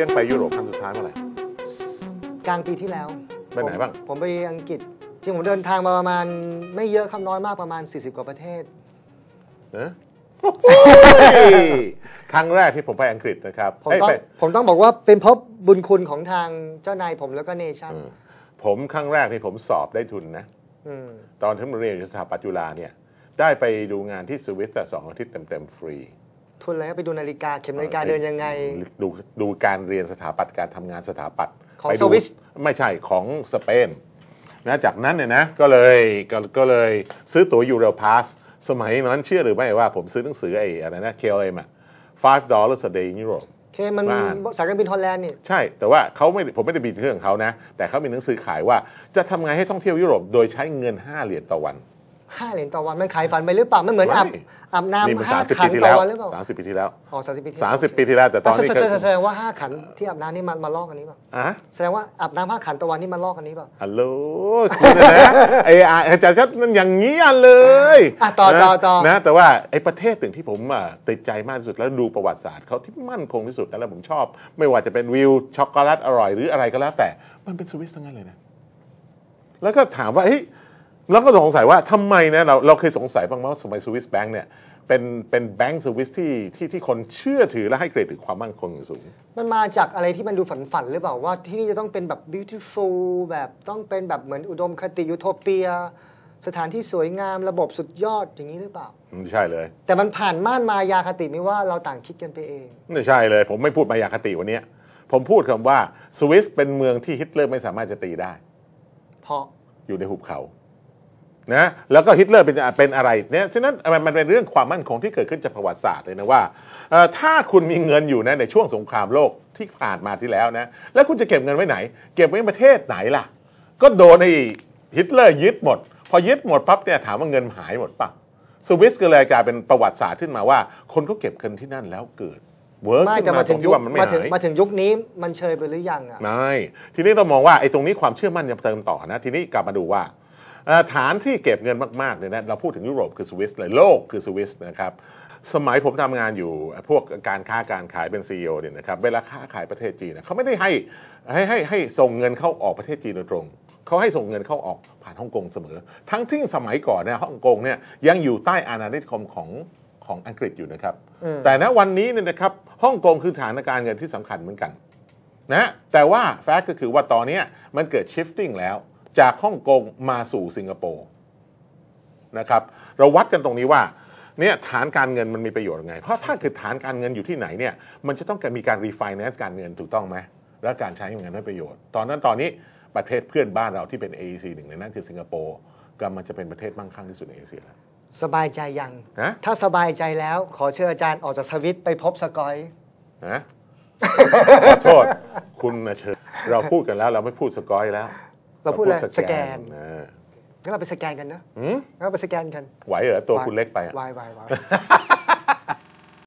ยนไปยุโรปครั้งสุดท้ายเมื่อไหร่กลางปีที่แล้วไปไหนบ้างผมไปอังกฤษจริงผมเดินทางมาประมาณไม่เยอะครับน้อยมากประมาณ40 กว่าประเทศครั้งแรกที่ผมไปอังกฤษนะครับผมต้องบอกว่าเป็นเพราะบุญคุณของทางเจ้านายผมแล้วก็เนชั่นผมครั้งแรกที่ผมสอบได้ทุนนะตอนที่ผมเรียนอยู่สถาปัตย์จุฬาเนี่ยได้ไปดูงานที่สวิส2 อาทิตย์เต็มฟรีทุนอะไรไปดูนาฬิกาเข็มนาฬิกาเดินยังไงดูการเรียนสถาปัตย์การทำงานสถาปัตย์ของสวิสไม่ใช่ของสเปนนะจากนั้นเนี่ยนะก็เลยซื้อตั๋วยูโรพาสสมัยนั้นเชื่อหรือไม่ว่าผมซื้อหนังสือไอ้อะไรนะ KLM $5 a day in Europe มันสายการบินฮอลแลนด์นี่ใช่แต่ว่าผมไม่ได้บินเครื่องเขานะแต่เขามีหนังสือขายว่าจะทำไงให้ท่องเที่ยวยุโรปโดยใช้เงิน$5ต่อวัน $5ต่อวันมันขายฝันไปหรือเปล่ามันเหมือนอาบน้ำ5 ขันต่อวันหรือเปล่า 30 ปีที่แล้วอ๋อ30 ปีที่แล้วแต่ตอนนี้แสดงว่า5 ขันที่อาบน้ำนี่มาลอกกันนี้ป่ะแสดงว่าอาบน้ำ5 ขันต่อวันนี่มาลอกกันนี้ป่ะฮัลโหลคุณนะอาจารย์ก็มันอย่างนี้เลยต่อนะแต่ว่าไอ้ประเทศหนึ่งที่ผมติดใจมากที่สุดแล้วดูประวัติศาสตร์เขาที่มั่นคงที่สุดแล้วผมชอบไม่ว่าจะเป็นวิวช็อกโกแลตอร่อยหรืออะไรก็แล้วแต่มันเป็นสวิสทั้งนั้นเลยนะแล้วก็ถามว่าเราก็สงสัยว่าทำไมนะเราเคยสงสัยบ้างไหมว่าสมัยสวิสแบงค์เนี่ยเป็นแบงค์สวิสที่คนเชื่อถือและให้เกรดถึงความมั่นคงอย่างสูงมันมาจากอะไรที่มันดูฝันหรือเปล่าว่าที่นี่จะต้องเป็นแบบ beautiful แบบต้องเป็นแบบเหมือนอุดมคติยูโทเปียสถานที่สวยงามระบบสุดยอดอย่างนี้หรือเปล่าไม่ใช่เลยแต่มันผ่านม่านมายาคติไม่ว่าเราต่างคิดกันไปเองไม่ใช่เลยผมไม่พูดมายาคติวันนี้ผมพูดคำว่าสวิสเป็นเมืองที่ฮิตเลอร์ไม่สามารถจะตีได้เพราะอยู่ในหุบเขานะแล้วก็ฮิตเลอร์เป็นอะไรเนี่ยฉะนั้นมันเป็นเรื่องความมั่นคงที่เกิดขึ้นจากประวัติศาสตร์เลยนะว่าถ้าคุณมีเงินอยู่นะในช่วงสงครามโลกที่ผ่านมาที่แล้วนะแล้วคุณจะเก็บเงินไว้ไหนเก็บไว้ในประเทศไหนล่ะก็โดนไอ้ฮิตเลอร์ยึดหมดพอยึดหมดปั๊บเนี่ยถามว่าเงินหายหมดป่ะสวิสก็เลยกลายเป็นประวัติศาสตร์ขึ้นมาว่าคนก็เก็บเงินที่นั่นแล้วเกิดเวิร์กขึ้นมาตรงที่ว่ามันไม่หายมาถึงยุคนี้มันเชยไปหรือยังอ่ะไม่ทีนี้ต้องมองว่าไอ้ตรงนี้ความเชื่อมั่นยังเติมต่อนะทีนี้กลับมาดูว่าฐานที่เก็บเงินมากๆเนี่ยนะเราพูดถึงยุโรปคือสวิสเลยโลกคือสวิสนะครับสมัยผมทำงานอยู่พวกการค้าการขายเป็น CEO เนี่ยนะครับเวลาค้าขายประเทศจีนเขาไม่ได้ให้ส่งเงินเข้าออกประเทศจีนโดยตรงเขาให้ส่งเงินเข้าออกผ่านฮ่องกงเสมอทั้งที่สมัยก่อนเนี่ยฮ่องกงเนี่ยยังอยู่ใต้อาณานิคมของอังกฤษอยู่นะครับแต่ณวันนี้เนี่ยนะครับฮ่องกงคือฐานการเงินที่สำคัญเหมือนกันนะแต่ว่าแฟกต์ก็คือว่าตอนนี้มันเกิด shifting แล้วจากฮ่องกงมาสู่สิงคโปร์นะครับเราวัดกันตรงนี้ว่าเนี่ยฐานการเงินมันมีประโยชน์ยังไงเพราะถ้าเกิดฐานการเงินอยู่ที่ไหนเนี่ยมันจะต้องมีการ refinance การเงินถูกต้องไหมและการใช้เงินให้ประโยชน์ตอนนี้ประเทศเพื่อนบ้านเราที่เป็น AEC หนึ่งในนั้นคือสิงคโปร์กำลังจะเป็นประเทศมั่งคั่งที่สุดในเอเชียแล้วสบายใจยังถ้าสบายใจแล้วขอเชิญอาจารย์ออกจากสวิตไปพบสกอยนะขอโทษคุณเชิญเราพูดกันแล้วเราไม่พูดสกอยแล้วเราพูดอะไรสแกนงั้นเราไปสแกนกันนะงั้นเราไปสแกนกันไหวเหรอตัวคุณเล็กไปไหว